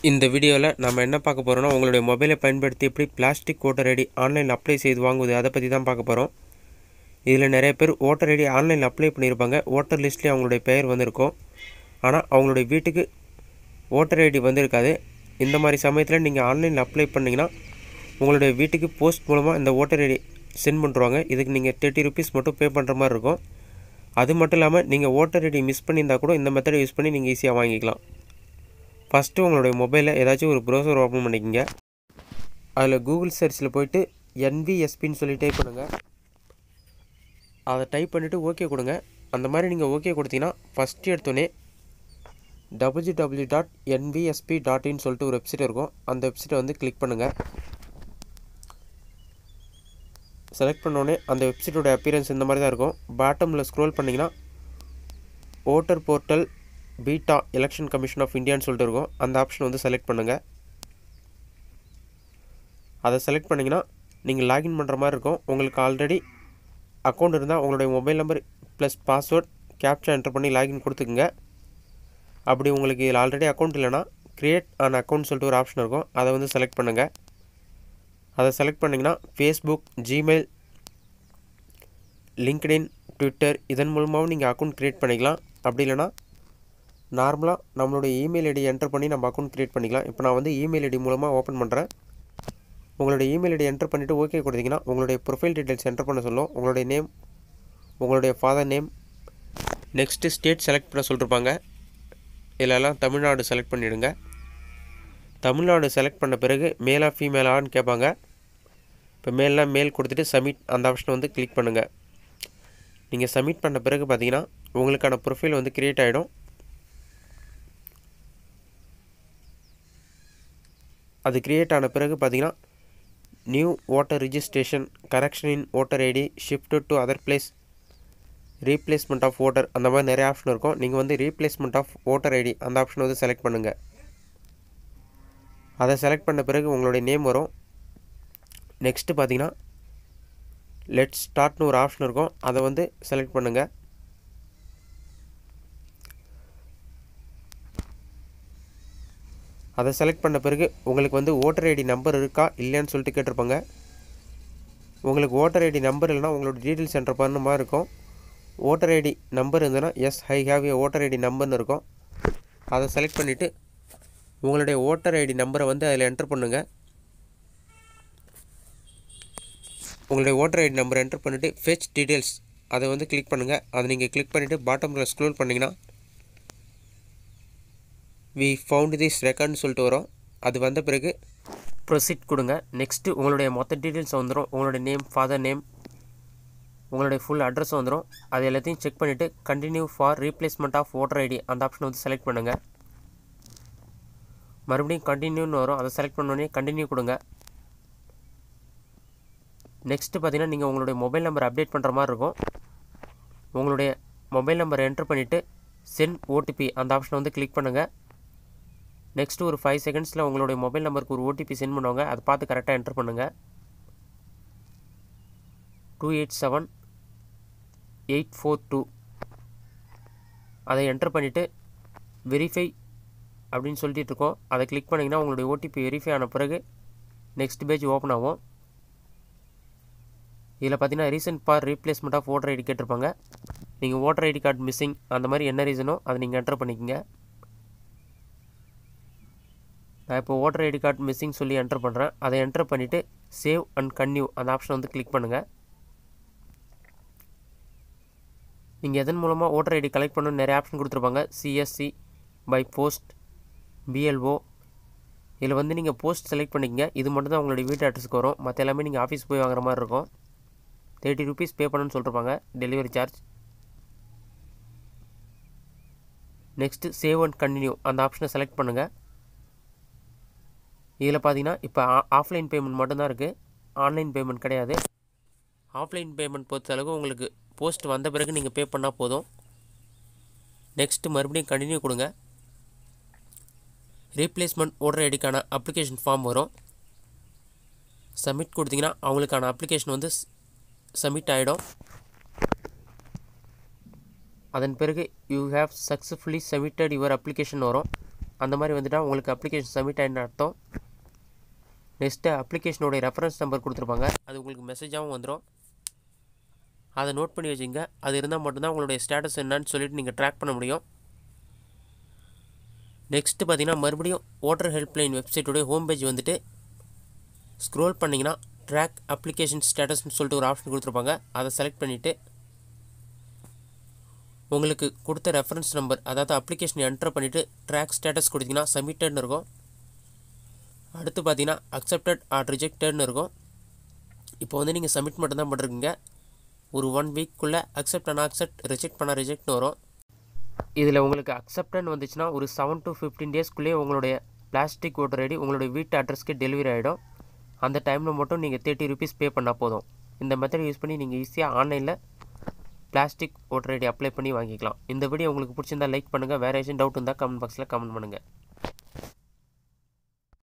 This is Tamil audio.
இந்த வீடியோவில் நம்ம என்ன பார்க்க போகிறோம்னா உங்களுடைய மொபைலை பயன்படுத்தி எப்படி பிளாஸ்டிக் ஓட்டர் ஐடி ஆன்லைனில் அப்ளை செய்து வாங்குவது அதை பற்றி தான் பார்க்க போகிறோம். இதில் நிறைய பேர் ஓட்டர் ஐடி ஆன்லைனில் அப்ளை பண்ணியிருப்பாங்க. ஓட்டர் லிஸ்ட்லேயே அவங்களுடைய பெயர் வந்திருக்கும். ஆனால் அவங்களுடைய வீட்டுக்கு ஓட்டர் ஐடி வந்திருக்காது. இந்த மாதிரி சமயத்தில் நீங்கள் ஆன்லைனில் அப்ளை பண்ணிங்கன்னா உங்களுடைய வீட்டுக்கு போஸ்ட் மூலமாக இந்த ஓட்டர் ஐடி சென்ட் பண்ணுறாங்க. இதுக்கு நீங்கள் 30 rupees மட்டும் பே பண்ணுற மாதிரி இருக்கும். அது மட்டும் இல்லாமல் நீங்கள் ஓட்டர் ஐடி மிஸ் பண்ணியிருந்தால் கூட இந்த மெத்தடை யூஸ் பண்ணி நீங்கள் ஈஸியாக வாங்கிக்கலாம். ஃபஸ்ட்டு உங்களுடைய மொபைலில் ஏதாச்சும் ஒரு ப்ரௌசர் ஓப்பன் பண்ணிக்கோங்க. அதில் கூகுள் சர்ச்சில் போய்ட்டு NVSPன்னு சொல்லி டைப் பண்ணுங்கள். அதை டைப் பண்ணிவிட்டு ஓகே கொடுங்க. அந்த மாதிரி நீங்கள் ஓகே கொடுத்தீங்கன்னா ஃபஸ்ட்டு எடுத்தோடனே www.nvsp.in சொல்லிட்டு ஒரு வெப்சைட் இருக்கும். அந்த வெப்சைட்டை வந்து கிளிக் பண்ணுங்கள். செலக்ட் பண்ணோடனே அந்த வெப்சைட்டோட அப்பியரன்ஸ் இந்த மாதிரி தான் இருக்கும். பாட்டமில் ஸ்க்ரோல் பண்ணிங்கன்னா voter portal beta election commission of இந்தியான்னு சொல்லிட்டு இருக்கும். அந்த ஆப்ஷன் வந்து செலக்ட் பண்ணுங்கள். அதை செலக்ட் பண்ணிங்கன்னா நீங்கள் லாகின் பண்ணுற மாதிரி இருக்கும். உங்களுக்கு ஆல்ரெடி அக்கௌண்ட் இருந்தால் உங்களுடைய mobile number plus password captcha enter பண்ணி லாகின் கொடுத்துக்குங்க. அப்படி உங்களுக்கு இதில் ஆல்ரெடி அக்கௌண்ட் இல்லைனா க்ரியேட் ஆன் அக்கௌண்ட் சொல்லிட்டு ஒரு ஆப்ஷன் இருக்கும். அதை வந்து செலக்ட் பண்ணுங்கள். அதை செலக்ட் பண்ணிங்கன்னா ஃபேஸ்புக், ஜிமெயில், லிங்க்டின், ட்விட்டர் இதன் மூலமாகவும் நீங்கள் அக்கௌண்ட் க்ரியேட் பண்ணிக்கலாம். அப்படி இல்லைனா நார்மலாக நம்மளுடைய இமெயில் ஐடி என்டர் பண்ணி நம்ம அக்கௌண்ட் க்ரியேட் பண்ணிக்கலாம். இப்போ நான் வந்து இமெயில் ஐடி மூலமாக ஓப்பன் பண்ணுறேன். உங்களுடைய இமெயில் ஐடி என்டர் பண்ணிவிட்டு ஓகே கொடுத்தீங்கன்னா உங்களுடைய ப்ரொஃபைல் டீட்டெயில்ஸ் என்டர் பண்ண சொல்லும். உங்களுடைய நேம், உங்களுடைய father name, next state select பண்ண சொல்லியிருப்பாங்க. இதிலெல்லாம் தமிழ்நாடு செலக்ட் பண்ணிவிடுங்க. தமிழ்நாடு செலக்ட் பண்ண பிறகு மேலா ஃபீமேலான்னு கேட்பாங்க. இப்போ மேலாம் மேல் கொடுத்துட்டு சப்மிட் அந்த ஆப்ஷனை வந்து கிளிக் பண்ணுங்கள். நீங்கள் சப்மிட் பண்ண பிறகு பார்த்தீங்கன்னா உங்களுக்கான ப்ரொஃபைல் வந்து க்ரியேட் ஆகிடும். அது க்ரியேட் ஆன பிறகு பார்த்தீங்கன்னா new voter registration, correction in voter ID, shift to other place, replacement of voter அந்த மாதிரி நிறைய ஆப்ஷன் இருக்கும். நீங்கள் வந்து ரீப்ளேஸ்மெண்ட் ஆஃப் ஓட்டர் ஐடி அந்த ஆப்ஷனை வந்து செலக்ட் பண்ணுங்கள். அதை செலக்ட் பண்ண பிறகு உங்களுடைய நேம் வரும். நெக்ஸ்ட்டு பார்த்தீங்கன்னா லெட்ஸ் ஸ்டார்ட்னு ஒரு ஆப்ஷன் இருக்கும். அதை வந்து செலக்ட் பண்ணுங்கள். அதை செலக்ட் பண்ண பிறகு உங்களுக்கு வந்து ஓட்டர் ஐடி நம்பர் இருக்கா இல்லைன்னு சொல்லிட்டு கேட்டிருப்பாங்க. உங்களுக்கு ஓட்டர் ஐடி நம்பர் இல்லைனா உங்களோட டீட்டெயில்ஸ் என்டர் பண்ண மாதிரி இருக்கும். ஓட்டர் ஐடி நம்பர் இருந்ததுன்னா yes I have a voter ID நம்பர்னு இருக்கும். அதை செலக்ட் பண்ணிவிட்டு உங்களுடைய ஓட்டர் ஐடி நம்பரை வந்து அதில் என்டர் பண்ணுங்கள். உங்களுடைய ஓட்டர் ஐடி நம்பரை என்டர் பண்ணிவிட்டு ஃபெச் டீட்டெயில்ஸ் அதை வந்து கிளிக் பண்ணுங்கள். அதை நீங்கள் கிளிக் பண்ணிவிட்டு பாட்டமில் ஸ்க்ரோல் பண்ணிங்கன்னா வி ஃபவுண்ட் திஸ் ரெக்கார்ட்னு சொல்லிட்டு வரும். அது வந்த பிறகு ப்ரொசீட் கொடுங்க. நெக்ஸ்ட்டு உங்களுடைய மொத்த டீட்டெயில்ஸ் வந்துடும். உங்களுடைய நேம், ஃபாதர் நேம், உங்களுடைய ஃபுல் அட்ரஸ் வந்துடும். அது எல்லாத்தையும் செக் பண்ணிவிட்டு continue for replacement of voter ID அந்த ஆப்ஷனை வந்து செலக்ட் பண்ணுங்கள். மறுபடியும் கண்டினியூன்னு வரும். அதை செலக்ட் பண்ணோடனே கண்டினியூ கொடுங்க. நெக்ஸ்ட்டு பார்த்தீங்கன்னா நீங்கள் உங்களுடைய மொபைல் நம்பர் அப்டேட் பண்ணுற மாதிரி இருக்கும். உங்களுடைய மொபைல் நம்பரை என்டர் பண்ணிவிட்டு சென்ட் ஓடிபி அந்த ஆப்ஷனை வந்து கிளிக் பண்ணுங்கள். நெக்ஸ்ட்டு ஒரு 5 secondsல உங்களுடைய மொபைல் நம்பருக்கு ஒரு ஓடிபி சென்ட் பண்ணுவாங்க. அதை பார்த்து கரெக்டாக என்டர் பண்ணுங்கள். 287842 அதை என்டர் பண்ணிவிட்டு வெரிஃபை அப்படின்னு சொல்லிட்டு இருக்கோம். அதை கிளிக் பண்ணிங்கன்னா உங்களுடைய ஓடிபி வெரிஃபை ஆன பிறகு நெக்ஸ்ட் பேஜ் ஓப்பன் ஆகும். இதில் பார்த்தீங்கன்னா reason for replacement of voter ID கேட்டிருப்பாங்க. நீங்கள் ஓட்டர் ஐடி கார்டு மிஸ்ஸிங் அந்த மாதிரி என்ன ரீசனோ அதை நீங்கள் என்டர் பண்ணிக்கோங்க. நான் இப்போ ஓட்டர் ஐடி கார்டு மிஸ்ஸிங் சொல்லி என்டர் பண்ணுறேன். அதை என்டர் பண்ணிவிட்டு சேவ் அண்ட் கன்டினியூ அந்த ஆப்ஷனை வந்து கிளிக் பண்ணுங்கள். நீங்கள் எதன் மூலமாக ஓட்டர் ஐடி கலெக்ட் பண்ணணும்னு நிறைய ஆப்ஷன் கொடுத்துருப்பாங்க. CSC, by post, BLO. இதில் வந்து நீங்கள் போஸ்ட் செலக்ட் பண்ணிக்கங்க. இது மட்டும் தான் உங்களுடைய வீட்டு அட்ரஸ்க்கு வரும். மற்ற எல்லாமே நீங்கள் ஆஃபீஸ் போய் வாங்குற மாதிரி இருக்கும். 30 rupees பே பண்ணணும்னு சொல்லிருப்பாங்க delivery charge. Next save and continue அந்த ஆப்ஷனை செலக்ட் பண்ணுங்கள். இதில் பார்த்தீங்கன்னா இப்போ ஆஃப்லைன் பேமெண்ட் மட்டும்தான் இருக்குது. ஆன்லைன் பேமெண்ட் கிடையாது. ஆஃப்லைன் பேமெண்ட் பொறுத்த அளவுக்கு உங்களுக்கு போஸ்ட் வந்த பிறகு நீங்கள் பே பண்ணால் போதும். நெக்ஸ்ட்டு மறுபடியும் கண்டினியூ கொடுங்க. ரீப்ளேஸ்மெண்ட் ஓட்டர் ஐடிக்கான அப்ளிகேஷன் ஃபார்ம் வரும். சப்மிட் கொடுத்தீங்கன்னா அவங்களுக்கான அப்ளிகேஷன் வந்து சப்மிட் ஆகிடும். அதன் பிறகு you have successfully submitted your application வரும். அந்த மாதிரி வந்துட்டால் உங்களுக்கு அப்ளிகேஷன் சப்மிட் ஆகிடுன்னு அர்த்தம். நெக்ஸ்ட்டு அப்ளிகேஷனோடைய ரெஃபரன்ஸ் நம்பர் கொடுத்துருப்பாங்க, அது உங்களுக்கு மெசேஜாகவும் வந்துடும். அதை நோட் பண்ணி வச்சுங்க. அது இருந்தால் மட்டும்தான் உங்களுடைய ஸ்டேட்டஸ் என்னன்னு சொல்லிட்டு நீங்கள் ட்ராக் பண்ண முடியும். நெக்ஸ்ட்டு பார்த்தீங்கன்னா மறுபடியும் ஓட்டர் ஹெல்ப்லைன் வெப்சைட்டோடைய ஹோம் பேஜ் வந்துட்டு ஸ்க்ரோல் பண்ணிங்கன்னா ட்ராக் அப்ளிகேஷன் ஸ்டேட்டஸ்னு சொல்லிட்டு ஒரு ஆப்ஷன் கொடுத்துருப்பாங்க. அதை செலக்ட் பண்ணிவிட்டு உங்களுக்கு கொடுத்த ரெஃபரன்ஸ் நம்பர், அதாவது அப்ளிகேஷன் என்டர் பண்ணிவிட்டு ட்ராக் ஸ்டேட்டஸ் கொடுத்தீங்கன்னா சப்மிட்டட்னு இருக்கும். அடுத்து பார்த்தீங்கன்னா அக்செப்டட் ஆர் ரிஜெக்டட்னு இருக்கும். இப்போ வந்து நீங்கள் சப்மிட் மட்டும் தான் பண்ணுறீங்க. ஒரு 1 வீக்குள்ளே அக்செப்ட் ஆனால் அக்செப்ட், ரிஜெக்ட் பண்ணால் ரிஜெக்ட்னு வரும். இதில் உங்களுக்கு அக்செப்டன்னு வந்துச்சுன்னா ஒரு 7 to 15 டேஸ்க்குள்ளேயே உங்களுடைய பிளாஸ்டிக் ஓட்டர் ஐடி உங்களுடைய வீட்டு அட்ரஸ்க்கு டெலிவரி ஆகிடும். அந்த டைமில் மட்டும் நீங்கள் 30 rupees பே பண்ணால் போதும். இந்த மெத்தட் யூஸ் பண்ணி நீங்கள் ஈஸியாக ஆன்லைனில் பிளாஸ்டிக் ஓட்டர் ஐடி அப்ளை பண்ணி வாங்கிக்கலாம். இந்த வீடியோ உங்களுக்கு பிடிச்சிருந்தால் லைக் பண்ணுங்கள். வேறு ஏதாச்சும் டவுட் இருந்தால் கமெண்ட் பாக்ஸில் கமெண்ட் பண்ணுங்கள்.